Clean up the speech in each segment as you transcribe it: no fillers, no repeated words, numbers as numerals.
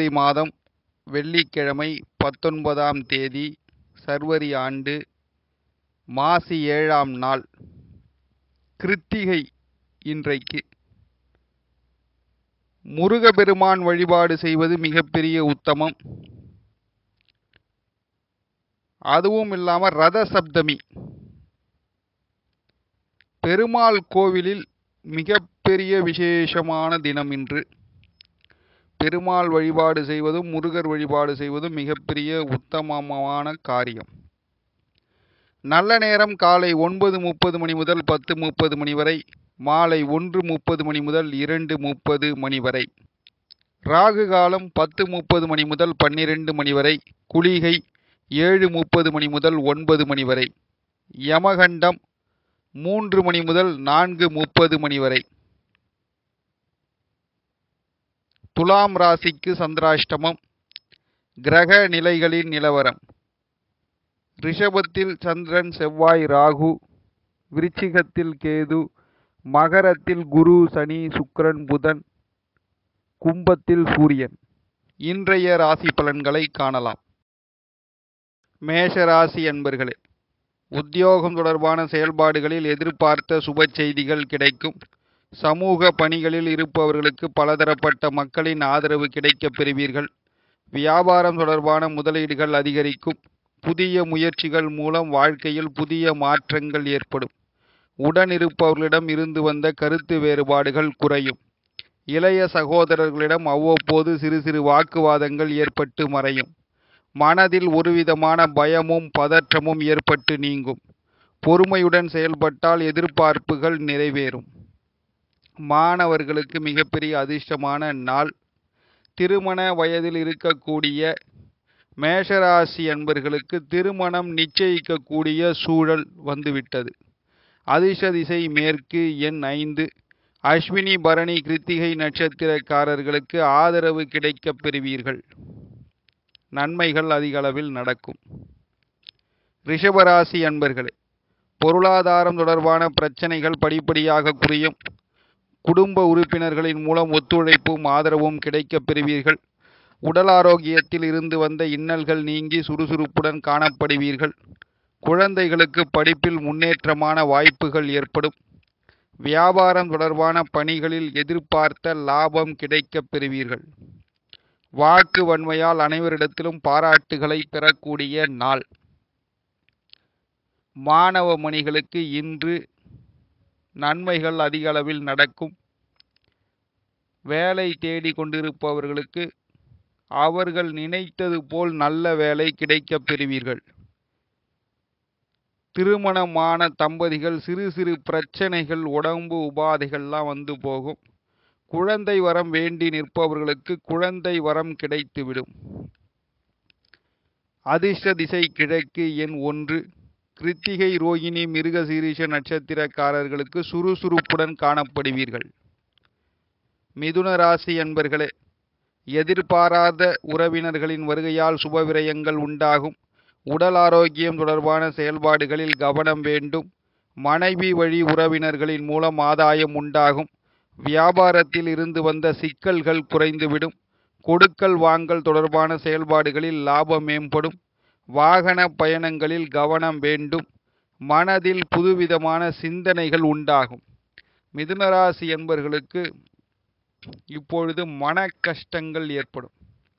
பிப்ரவரி மாதம் வெள்ளிக்கிழமை 19ஆம் தேதி சர்வரி ஆண்டு மாசி 7ஆம் நாள் கிருத்திகை. இன்றைக்கு முருகப்பெருமான் வழிபாடு செய்வது மிகப்பெரிய உத்தமம். அதுவும் இல்லாமல் ரத சப்தமி பெருமாள் கோவிலில் மிகப்பெரிய விசேஷமான தினம் இன்று. பெருமாள் வழிபாடு செய்வதும் முருகர் வழிபாடு செய்வதும் மிகப்பெரிய உத்தமமான காரியம். நல்ல நேரம் காலை 9:30 மணி முதல் 10:30 மணி வரை, மாலை 1:30 மணி முதல் 2:30 மணி வரை. ராகு காலம் 10:30 மணி முதல் 12 மணி வரை. குளிகை 7:30 மணி முதல் 9 மணி வரை. யமகண்டம் 3 மணி முதல் 4:30 மணி வரை. துலாம் ராசிக்கு சந்திராஷ்டமம். கிரக நிலைகளின் நிலவரம்: ரிஷபத்தில் சந்திரன், செவ்வாய், ராகு. விருச்சிகத்தில் கேது. மகரத்தில் குரு, சனி, சுக்கிரன், புதன். கும்பத்தில் சூரியன். இன்றைய ராசி பலன்களை காணலாம். மேஷ ராசி அன்பர்களே, உத்தியோகம் தொடர்பான செயல்பாடுகளில் எதிர்பார்த்த சுப செய்திகள் கிடைக்கும். சமூக பணிகளில் இருப்பவர்களுக்கு பலதரப்பட்ட மக்களின் ஆதரவு கிடைக்கப் பெறுவீர்கள். வியாபாரம் தொடர்பான முதலீடுகள் அதிகரிக்கும். புதிய முயற்சிகள் மூலம் வாழ்க்கையில் புதிய மாற்றங்கள் ஏற்படும். உடனிருப்பவர்களிடம் இருந்து வந்த கருத்து வேறுபாடுகள் குறையும். இளைய சகோதரர்களிடம் அவ்வப்போது சிறு சிறு வாக்குவாதங்கள் ஏற்பட்டு மறையும். மனதில் ஒருவிதமான பயமும் பதற்றமும் ஏற்பட்டு நீங்கும். பொறுமையுடன் செயல்பட்டால் எதிர்பார்ப்புகள் நிறைவேறும். மாணவர்களுக்கு மிகப்பெரிய அதிர்ஷ்டமான நாள். திருமண வயதில் இருக்கக்கூடிய மேஷராசி அன்பர்களுக்கு திருமணம் நிச்சயிக்கக்கூடிய சூழல் வந்துவிட்டது. அதிர்ஷ்ட திசை மேற்கு, எண் 5. அஸ்வினி பரணி கிருத்திகை நட்சத்திரக்காரர்களுக்கு ஆதரவு கிடைக்கப் பெறுவீர்கள். நன்மைகள் அதிக அளவில் நடக்கும். ரிஷபராசி அன்பர்களே, பொருளாதாரம் தொடர்பான பிரச்சனைகள் படிப்படியாக குறையும். குடும்ப உறுப்பினர்களின் மூலம் ஒத்துழைப்பும் ஆதரவும் கிடைக்கப் பெறுவீர்கள். உடல் ஆரோக்கியத்தில் இருந்து வந்த இன்னல்கள் நீங்கி சுறுசுறுப்புடன் காணப்படுவீர்கள். குழந்தைகளுக்கு படிப்பில் முன்னேற்றமான வாய்ப்புகள் ஏற்படும். வியாபாரம் தொடர்பான பணிகளில் எதிர்பார்த்த லாபம் கிடைக்கப் பெறுவீர்கள். வாக்கு வன்மையால் அனைவரிடத்திலும் பாராட்டுகளை பெறக்கூடிய நாள். மாணவ மணிகளுக்கு இன்று நன்மைகள் அதிக அளவில் நடக்கும். வேலை தேடி கொண்டிருப்பவர்களுக்கு அவர்கள் நினைத்தது போல் நல்ல வேலை கிடைக்கப் பெறுவீர்கள். திருமணமான தம்பதிகள் சிறு சிறு பிரச்சனைகள், உடம்பு உபாதைகள்லாம் வந்து போகும். குழந்தை வரம் வேண்டி நிற்பவர்களுக்கு குழந்தை வரம் கிடைத்துவிடும். அதிர்ஷ்ட திசை கிழக்கு, எண் 1. கிருத்திகை ரோகிணி மிருகசீரிஷ நட்சத்திரக்காரர்களுக்கு சுறுசுறுப்புடன் காணப்படுவீர்கள். மிதுன ராசி அன்பர்களே, எதிர்பாராத உறவினர்களின் வருகையால் சுபவிரயங்கள் உண்டாகும். உடல் ஆரோக்கியம் தொடர்பான செயல்பாடுகளில் கவனம் வேண்டும். மனைவி வழி உறவினர்களின் மூலம் ஆதாயம் உண்டாகும். வியாபாரத்தில் இருந்து வந்த சிக்கல்கள் குறைந்துவிடும். கொடுக்கல் வாங்கல் தொடர்பான செயல்பாடுகளில் லாபம் மேம்படும். வாகன பயணங்களில் கவனம் வேண்டும். மனதில் புதுவிதமான சிந்தனைகள் உண்டாகும். மிதுனராசி என்பர்களுக்கு இப்பொழுது மன கஷ்டங்கள் ஏற்படும்.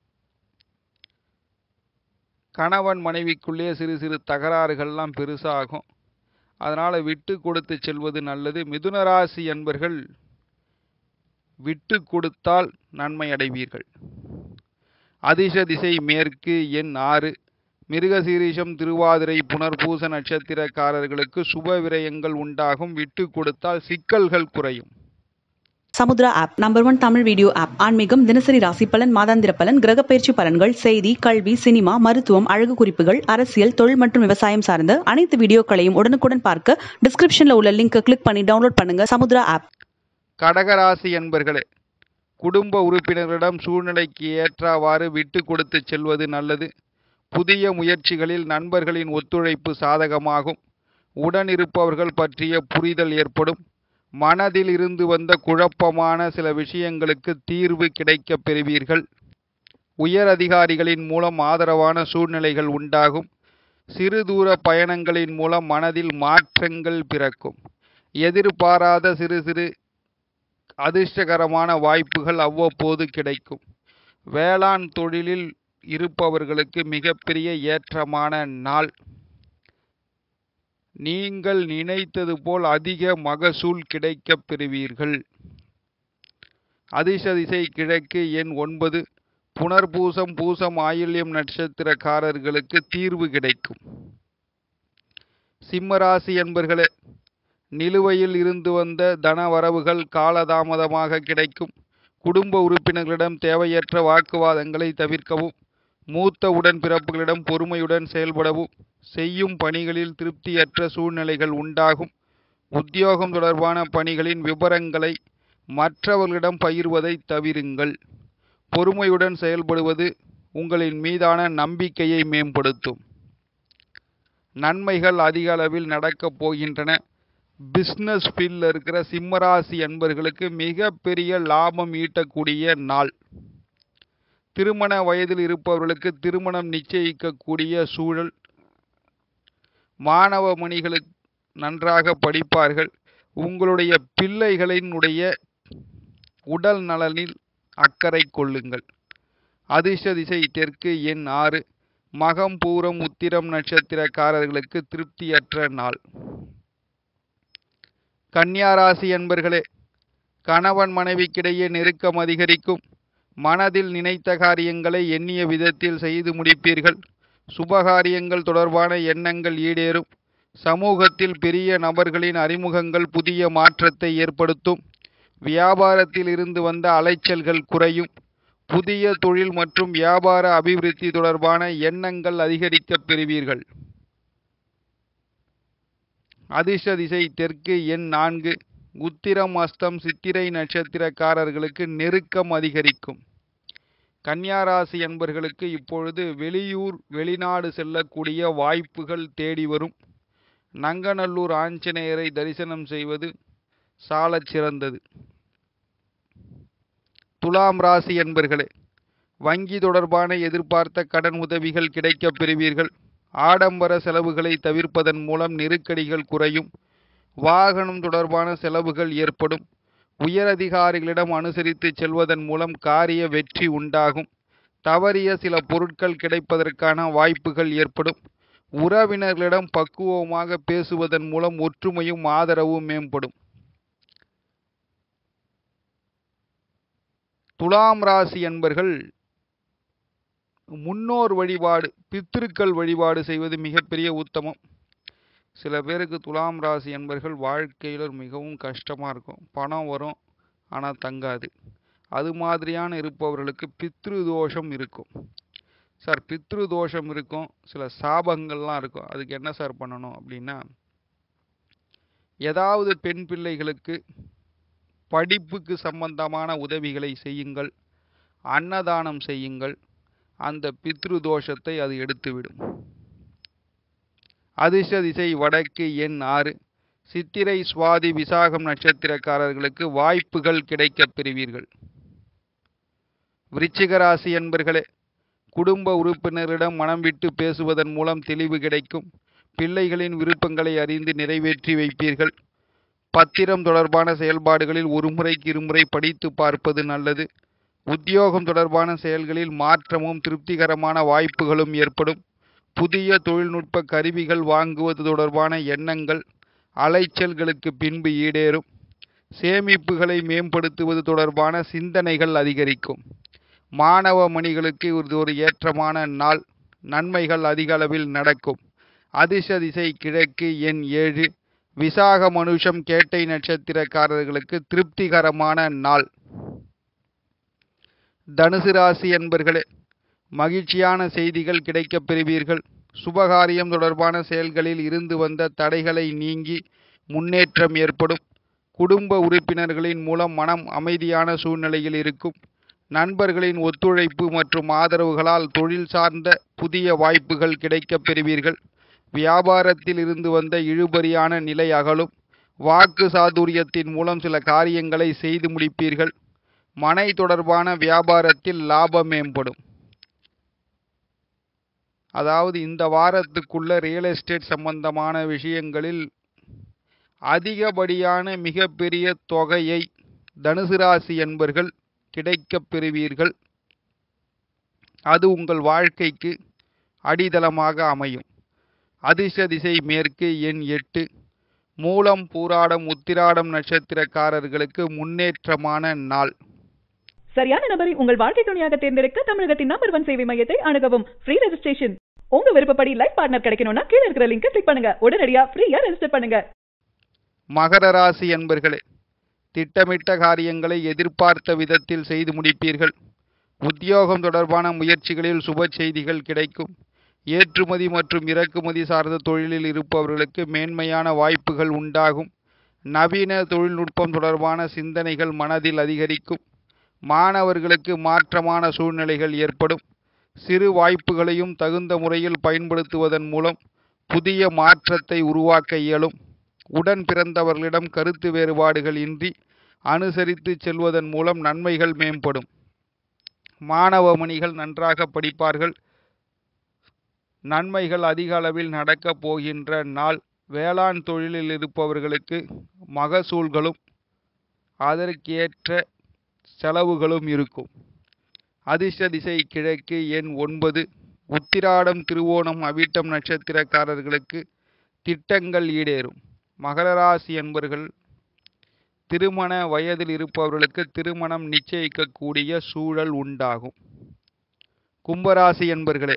கணவன் மனைவிக்குள்ளே சிறு சிறு தகராறுகள்லாம் பெருசாகும். அதனால் விட்டு கொடுத்து செல்வது நல்லது. மிதுனராசி என்பர்கள் விட்டு கொடுத்தால் நன்மை அடைவீர்கள். அதிர்ஷ்ட திசை மேற்கு, எண் 6. மிருகசீரிஷம், திருவாதிரை, புனர்பூச நட்சத்திரக்காரர்களுக்கு சுப விரயங்கள் உண்டாகும். விட்டு கொடுத்தால் சிக்கல்கள் குறையும். Samudra app number 1 Tamil video app. ஆன்மீகம், தினசரி ராசி பலன், மாதாந்திர பலன், கிரக பயிற்சி பலன்கள், செய்தி, கல்வி, சினிமா, மருத்துவம், அழகு குறிப்புகள், அரசியல், தொழில் மற்றும் விவசாயம் சார்ந்த அனைத்து வீடியோக்களையும் உடனுக்குடன் பார்க்க டிஸ்கிரிப்ஷன்ல உள்ள லிங்கை கிளிக் பண்ணி டவுன்லோட் பண்ணுங்க சமுத்ரா ஆப். கடகராசி என்பர்களே, குடும்ப உறுப்பினர்களிடம் சூழ்நிலைக்கு ஏற்றவாறு விட்டு கொடுத்து செல்வது நல்லது. புதிய முயற்சிகளில் நண்பர்களின் ஒத்துழைப்பு சாதகமாகும். உடனிருப்பவர்கள் பற்றிய புரிதல் ஏற்படும். மனதில் இருந்து வந்த குழப்பமான சில விஷயங்களுக்கு தீர்வு கிடைக்கப் பெறுவீர்கள். உயர் அதிகாரிகளின் மூலம் ஆதரவான சூழ்நிலைகள் உண்டாகும். சிறு தூர பயணங்களின் மூலம் மனதில் மாற்றங்கள் பிறக்கும். எதிர்பாராத சிறு சிறு அதிர்ஷ்டகரமான வாய்ப்புகள் அவ்வப்போது கிடைக்கும். வேளாண் தொழிலில் இருப்பவர்களுக்கு மிகப்பெரிய ஏற்றமான நாள். நீங்கள் நினைத்தது போல் அதிக மகசூல் கிடைக்கப் பெறுவீர்கள். அதிர்ஷ்ட திசை கிழக்கு, எண் 9. புனர்பூசம், பூசம், ஆயில்யம் நட்சத்திரக்காரர்களுக்கு தீர்வு கிடைக்கும். சிம்மராசி என்பர்களே, நிலுவையில் இருந்து வந்த தன வரவுகள் காலதாமதமாக கிடைக்கும். குடும்ப உறுப்பினர்களிடம் தேவையற்ற வாக்குவாதங்களை தவிர்க்கவும். மூத்த உடன்பிறப்புகளிடம் பொறுமையுடன் செயல்படவும். செய்யும் பணிகளில் திருப்தியற்ற சூழ்நிலைகள் உண்டாகும். உத்தியோகம் தொடர்பான பணிகளின் விபரங்களை மற்றவர்களிடம் பகிர்வதை தவிருங்கள். பொறுமையுடன் செயல்படுவது உங்களின் மீதான நம்பிக்கையை மேம்படுத்தும். நன்மைகள் அதிக அளவில் நடக்கப் போகின்றன. பிஸ்னஸ் ஃபீல்டில் இருக்கிற சிம்மராசி அன்பர்களுக்கு மிகப்பெரிய லாபம் ஈட்டக்கூடிய நாள். திருமண வயதில் இருப்பவர்களுக்கு திருமணம் நிச்சயிக்கக்கூடிய சூழல். மாணவ மணிகளுக்கு நன்றாக படிப்பார்கள். உங்களுடைய பிள்ளைகளினுடைய உடல் நலனில் அக்கறை கொள்ளுங்கள். அதிர்ஷ்ட திசை தெற்கு, எண் 6. மகம், பூரம், உத்திரம் நட்சத்திரக்காரர்களுக்கு திருப்தியற்ற நாள். கன்னியாராசி என்பர்களே, கணவன் மனைவிக்கிடையே நெருக்கம் அதிகரிக்கும். மனதில் நினைத்த காரியங்களை எண்ணிய விதத்தில் செய்து முடிப்பீர்கள். சுபகாரியங்கள் தொடர்பான எண்ணங்கள் ஈடேறும். சமூகத்தில் பெரிய நபர்களின் அறிமுகங்கள் புதிய மாற்றத்தை ஏற்படுத்தும். வியாபாரத்தில் இருந்து வந்த அலைச்சல்கள் குறையும். புதிய தொழில் மற்றும் வியாபார அபிவிருத்தி தொடர்பான எண்ணங்கள் அதிகரிக்கப் பெறுவீர்கள். அதிர்ஷ்ட திசை தெற்கு, எண் 4. உத்திரம், அஸ்தம், சித்திரை நட்சத்திரக்காரர்களுக்கு நெருக்கம் அதிகரிக்கும். கன்னியாராசி என்பர்களுக்கு இப்பொழுது வெளியூர் வெளிநாடு செல்லக்கூடிய வாய்ப்புகள் தேடி வரும். நங்கநல்லூர் ஆஞ்சநேயரை தரிசனம் செய்வது சாலச் சிறந்தது. துலாம் ராசி என்பர்களே, வங்கி தொடர்பான எதிர்பார்த்த கடன் உதவிகள் கிடைக்கப் பெறுவீர்கள். ஆடம்பர செலவுகளை தவிர்ப்பதன் மூலம் நெருக்கடிகள் குறையும். வாகனம் தொடர்பான செலவுகள் ஏற்படும். உயரதிகாரிகளிடம் அனுசரித்து செல்வதன் மூலம் காரிய வெற்றி உண்டாகும். தவறிய சில பொருட்கள் கிடைப்பதற்கான வாய்ப்புகள் ஏற்படும். உறவினர்களிடம் பக்குவமாக பேசுவதன் மூலம் ஒற்றுமையும் ஆதரவும் மேம்படும். துலாம் ராசி என்பர்கள் முன்னோர் வழிபாடு, பித்ருக்கள் வழிபாடு செய்வது மிகப்பெரிய உத்தமம். சில பேருக்கு துலாம் ராசி என்பர்கள் வாழ்க்கையில் மிகவும் கஷ்டமாக இருக்கும். பணம் வரும் ஆனால் தங்காது. அது மாதிரியான இருப்பவர்களுக்கு பித்ரு தோஷம் இருக்கும். சார், பித்ரு தோஷம் இருக்கும், சில சாபங்கள்லாம் இருக்கும். அதுக்கு என்ன சார் பண்ணணும் அப்படின்னா, ஏதாவது பெண் பிள்ளைகளுக்கு படிப்புக்கு சம்பந்தமான உதவிகளை செய்யுங்கள். அன்னதானம் செய்யுங்கள். அந்த பித்ரு தோஷத்தை அது எடுத்துவிடும். அதிர்ஷ்ட திசை வடக்கு, எண் 6. சித்திரை, சுவாதி, விசாகம் நட்சத்திரக்காரர்களுக்கு வாய்ப்புகள் கிடைக்கப் பெறுவீர்கள். விருச்சிக ராசி என்பர்களே, குடும்ப உறுப்பினரிடம் மனம் விட்டு பேசுவதன் மூலம் தெளிவு கிடைக்கும். பிள்ளைகளின் விருப்பங்களை அறிந்து நிறைவேற்றி வைப்பீர்கள். பத்திரம் தொடர்பான செயல்பாடுகளில் ஒரு முறைக்கு இருமுறை படித்து பார்ப்பது நல்லது. உத்தியோகம் தொடர்பான செயல்களில் மாற்றமும் திருப்திகரமான வாய்ப்புகளும் ஏற்படும். புதிய தொழில்நுட்ப கருவிகள் வாங்குவது தொடர்பான எண்ணங்கள் அலைச்சல்களுக்கு பின்பு ஈடேறும். சேமிப்புகளை மேம்படுத்துவது தொடர்பான சிந்தனைகள் அதிகரிக்கும். மாணவ மணிகளுக்கு இது ஒரு ஏற்றமான நாள். நன்மைகள் அதிக அளவில் நடக்கும். அதிர்ஷ்ட திசை கிழக்கு, எண் 7. விசாக, மனுஷம், கேட்டை நட்சத்திரக்காரர்களுக்கு திருப்திகரமான நாள். தனுசு ராசி என்பர்களே, மகிழ்ச்சியான செய்திகள் கிடைக்கப் பெறுவீர்கள். சுபகாரியம் தொடர்பான செயல்களில் இருந்து வந்த தடைகளை நீங்கி முன்னேற்றம் ஏற்படும். குடும்ப உறுப்பினர்களின் மூலம் மனம் அமைதியான சூழ்நிலையில் இருக்கும். நண்பர்களின் ஒத்துழைப்பு மற்றும் ஆதரவுகளால் தொழில் சார்ந்த புதிய வாய்ப்புகள் கிடைக்கப் பெறுவீர்கள். வியாபாரத்தில் இருந்து வந்த இழுபறியான நிலை அகலும். வாக்கு சாதுரியத்தின் மூலம் சில காரியங்களை செய்து முடிப்பீர்கள். மனை தொடர்பான வியாபாரத்தில் லாபம் மேம்படும். அதாவது இந்த வாரத்துக்குள்ள ரியல் எஸ்டேட் சம்பந்தமான விஷயங்களில் அதிகப்படியான மிகப்பெரிய தொகையை தனுசு ராசி என்பர்கள் கிடைக்கப் பெறுவீர்கள். அது உங்கள் வாழ்க்கைக்கு அடித்தளமாக அமையும். அதிர்ஷ்ட திசை மேற்கு, எண் 8. மூலம், பூராடம், உத்திராடம் நட்சத்திரக்காரர்களுக்கு முன்னேற்றமான நாள். சரியான நபரை உங்கள் வாழ்க்கை துணையாக தேர்ந்தெடுக்க தமிழகத்தின் நம்பர் 1 சேவை மையத்தை அணுகவும். Free registration. உங்க விருப்பப்படி லைஃப் பார்ட்னர் கிடைக்கணும்னா கீழ இருக்கிற லிங்கை கிளிக் பண்ணுங்க. உடனடியா ஃப்ரீயா ரெஜிஸ்டர் பண்ணுங்க. மகர ராசி என்பர்களே, திட்டமிட்ட காரியங்களை எதிர்பார்த்த விதத்தில் செய்து முடிப்பீர்கள். உத்தியோகம் தொடர்பான முயற்சிகளில் சுப செய்திகள் கிடைக்கும். ஏற்றுமதி மற்றும் இறக்குமதி சார்ந்த தொழிலில் இருப்பவர்களுக்கு மேன்மையான வாய்ப்புகள் உண்டாகும். நவீன தொழில்நுட்பம் தொடர்பான சிந்தனைகள் மனதில் அதிகரிக்கும். மாணவர்களுக்கு மாற்றமான சூழ்நிலைகள் ஏற்படும். சிறு வாய்ப்புகளையும் தகுந்த முறையில் பயன்படுத்துவதன் மூலம் புதிய மாற்றத்தை உருவாக்க இயலும். உடன் பிறந்தவர்களிடம் கருத்து வேறுபாடுகள் இன்றி அனுசரித்து செல்வதன் மூலம் நன்மைகள் மேம்படும். மாணவ மணிகள் நன்றாக படிப்பார்கள். நன்மைகள் அதிக அளவில் நடக்கப் போகின்ற நாள். வேளாண் தொழிலில் இருப்பவர்களுக்கு மகசூல்களும் அதற்கேற்ற செலவுகளும் இருக்கும். அதிர்ஷ்ட திசை கிழக்கு, எண் 9. உத்திராடம், திருவோணம், அவிட்டம் நட்சத்திரக்காரர்களுக்கு திட்டங்கள் ஈடேறும். மகர ராசி என்பர்கள் திருமண வயதில் இருப்பவர்களுக்கு திருமணம் நிச்சயிக்கக்கூடிய சூழல் உண்டாகும். கும்பராசி என்பர்களே,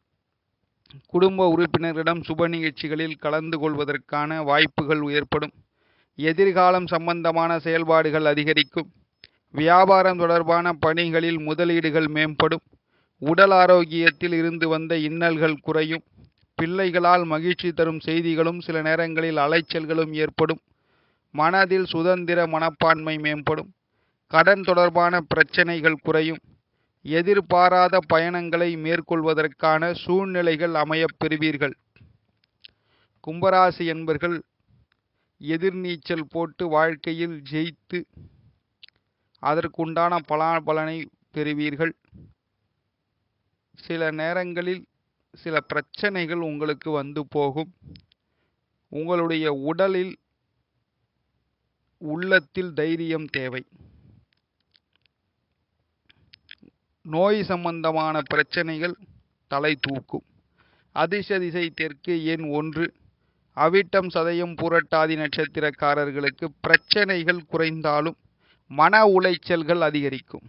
குடும்ப உறுப்பினர்களிடம் சுப நிகழ்ச்சிகளில் கலந்து கொள்வதற்கான வாய்ப்புகள் ஏற்படும். எதிர்காலம் சம்பந்தமான செயல்பாடுகள் அதிகரிக்கும். வியாபாரம் தொடர்பான பணிகளில் முதலீடுகள் மேம்படும். உடல் ஆரோக்கியத்தில் இருந்து வந்த இன்னல்கள் குறையும். பிள்ளைகளால் மகிழ்ச்சி தரும் செய்திகளும் சில நேரங்களில் அலைச்சல்களும் ஏற்படும். மனதில் சுதந்திர மனப்பான்மை மேம்படும். கடன் தொடர்பான பிரச்சனைகள் குறையும். எதிர்பாராத பயணங்களை மேற்கொள்வதற்கான சூழ்நிலைகள் அமையப் பெறுவீர்கள். கும்பராசி என்பர்கள் எதிர்நீச்சல் போட்டு வாழ்க்கையில் ஜெயித்து அதற்குண்டான பலாபலனை பெறுவீர்கள். சில நேரங்களில் சில பிரச்சனைகள் உங்களுக்கு வந்து போகும். உங்களுடைய உடலில் உள்ளத்தில் தைரியம் தேவை. நோய் சம்பந்தமான பிரச்சனைகள் தலை தூக்கும். அதிர்ஷ்ட திசை தெற்கு, எண் 1. அவிட்டம், சதயம், பூரட்டாதி நட்சத்திரக்காரர்களுக்கு பிரச்சனைகள் குறைந்தாலும் மன உளைச்சல்கள் அதிகரிக்கும்.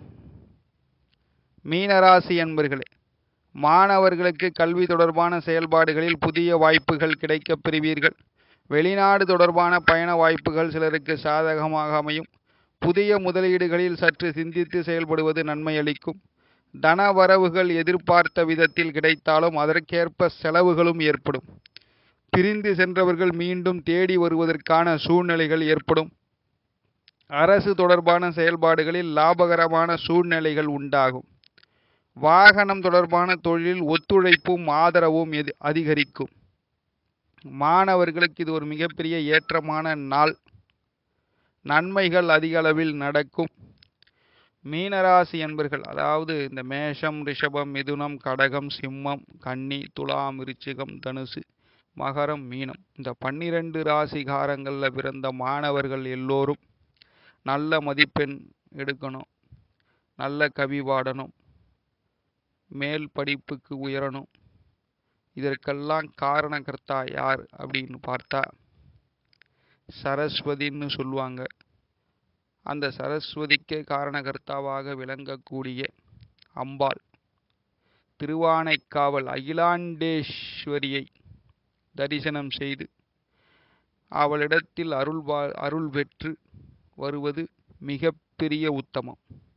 மீனராசி என்பர்களே, மாணவர்களுக்கு கல்வி தொடர்பான செயல்பாடுகளில் புதிய வாய்ப்புகள் கிடைக்கப் பெறுவீர்கள். வெளிநாடு தொடர்பான பயண வாய்ப்புகள் சிலருக்கு சாதகமாக அமையும். புதிய முதலீடுகளில் சற்று சிந்தித்து செயல்படுவது நன்மை அளிக்கும். தன வரவுகள் எதிர்பார்த்த விதத்தில் கிடைத்தாலும் அதற்கேற்ப செலவுகளும் ஏற்படும். பிரிந்து சென்றவர்கள் மீண்டும் தேடி வருவதற்கான சூழ்நிலைகள் ஏற்படும். அரசு தொடர்பான செயல்பாடுகளில் லாபகரமான சூழ்நிலைகள் உண்டாகும். வாகனம் தொடர்பான தொழிலில் ஒத்துழைப்பும் ஆதரவும் அதிகரிக்கும். மாணவர்களுக்கு இது ஒரு மிகப்பெரிய ஏற்றமான நாள். நன்மைகள் அதிக அளவில் நடக்கும். மீனராசி என்பர்கள், அதாவது இந்த மேஷம், ரிஷபம், மிதுனம், கடகம், சிம்மம், கன்னி, துலாம், விருச்சிகம், தனுசு, மகரம், மீனம், இந்த 12 ராசிகாரங்களில் பிறந்த மாணவர்கள் எல்லோரும் நல்ல மதிப்பெண் எடுக்கணும், நல்ல கவி பாடணும், மேல் படிப்புக்கு உயரணும். இதற்கெல்லாம் காரணகர்த்தா யார் அப்படின்னு பார்த்தா சரஸ்வதின்னு சொல்லுவாங்க. அந்த சரஸ்வதிக்கு காரணகர்த்தாவாக விளங்கக்கூடிய அம்பாள் திருவானைக்காவல் அகிலாண்டேஸ்வரியை தரிசனம் செய்து அவளிடத்தில் அருள் பெற்று வருவது மிகப்பெரிய உத்தமம்.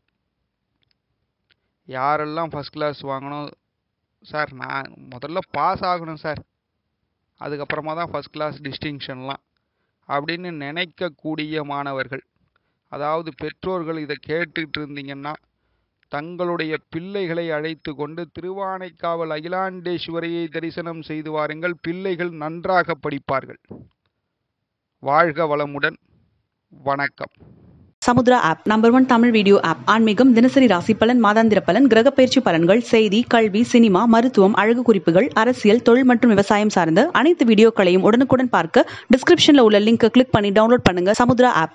யாரெல்லாம் ஃபர்ஸ்ட் கிளாஸ் வாங்கணும் சார், நான் முதல்ல பாஸ் ஆகணும் சார், அதுக்கப்புறமா தான் ஃபர்ஸ்ட் கிளாஸ் டிஸ்டிங்ஷன்லாம் அப்படின்னு நினைக்கக்கூடிய மாணவர்கள், அதாவது பெற்றோர்கள் இதை கேட்டுட்டு இருந்தீங்கன்னா தங்களுடைய பிள்ளைகளை அழைத்து கொண்டு திருவானைக்காவல் அகிலாண்டேஸ்வரியை தரிசனம் செய்து வாருங்கள். பிள்ளைகள் நன்றாக படிப்பார்கள். வாழ்க வளமுடன். வணக்கம். Samudra app number 1 Tamil video app ஆன்மீகம் தினசரி ராசி பலன் மாதாந்திர பலன் கிரக பயிற்சி பலன்கள் செய்தி கல்வி சினிமா மருத்துவம் அழகு குறிப்புகள் அரசியல் தொழில் மற்றும் விவசாயம் சார்ந்த அனைத்து வீடியோக்களையும் உடனுக்குடன் பார்க்க டிஸ்கிரிப்ஷன்ல உள்ள லிங்கை கிளிக் பண்ணி டவுன்லோட் பண்ணுங்க சமுத்ரா ஆப்.